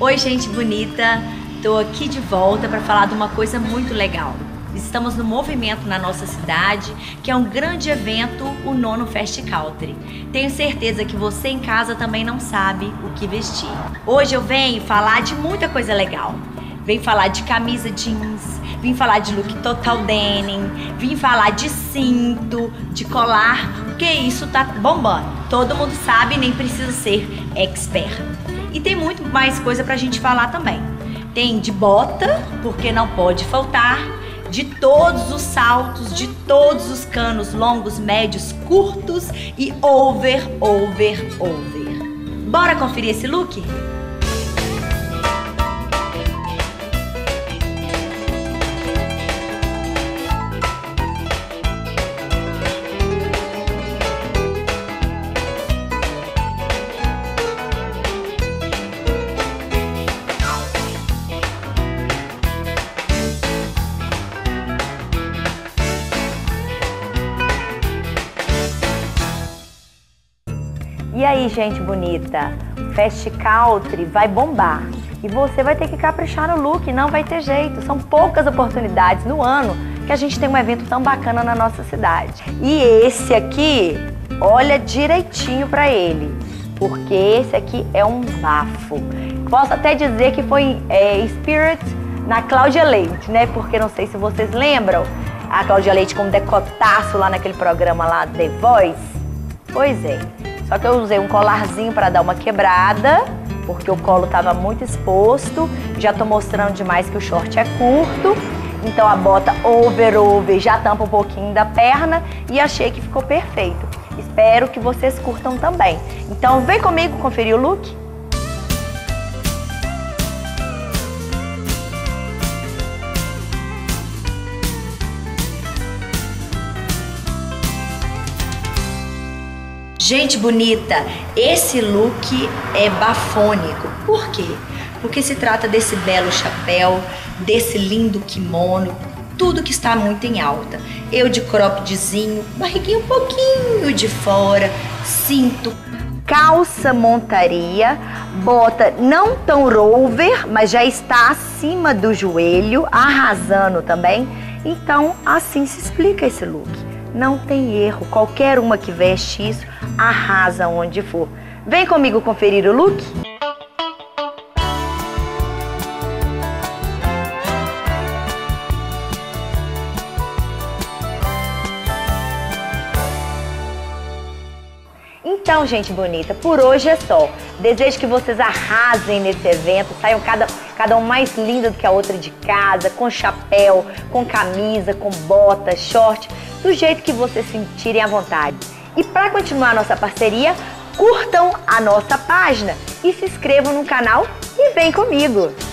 Oi, gente bonita! Tô aqui de volta para falar de uma coisa muito legal. Estamos no movimento na nossa cidade, que é um grande evento, o Nono Fest Country. Tenho certeza que você em casa também não sabe o que vestir. Hoje eu venho falar de muita coisa legal. Venho falar de camisa jeans, vim falar de look total denim, vim falar de cinto, de colar, porque isso tá bombando. Todo mundo sabe, nem precisa ser expert. E tem muito mais coisa pra gente falar também. Tem de bota, porque não pode faltar, de todos os saltos, de todos os canos longos, médios, curtos e over. Bora conferir esse look? E aí, gente bonita, Fest Country vai bombar e você vai ter que caprichar no look, não vai ter jeito. São poucas oportunidades no ano que a gente tem um evento tão bacana na nossa cidade. E esse aqui, olha direitinho pra ele, porque esse aqui é um bafo. Posso até dizer que foi Spirit na Cláudia Leite, né? Porque não sei se vocês lembram, a Cláudia Leite com um decotaço lá naquele programa lá, The Voice. Pois é. Só que eu usei um colarzinho para dar uma quebrada, porque o colo estava muito exposto. Já tô mostrando demais que o short é curto. Então a bota over já tampa um pouquinho da perna e achei que ficou perfeito. Espero que vocês curtam também. Então vem comigo conferir o look. Gente bonita, esse look é bafônico. Por quê? Porque se trata desse belo chapéu, desse lindo kimono, tudo que está muito em alta. Eu de croppedzinho, barriguinha um pouquinho de fora, cinto, calça montaria, bota não tão rover, mas já está acima do joelho, arrasando também. Então, assim se explica esse look. Não tem erro, qualquer uma que veste isso arrasa onde for. Vem comigo conferir o look? Então, gente bonita, por hoje é só. Desejo que vocês arrasem nesse evento, saiam cada um mais lindo do que a outra de casa, com chapéu, com camisa, com bota, short, do jeito que vocês sentirem à vontade. E para continuar a nossa parceria, curtam a nossa página e se inscrevam no canal e vem comigo!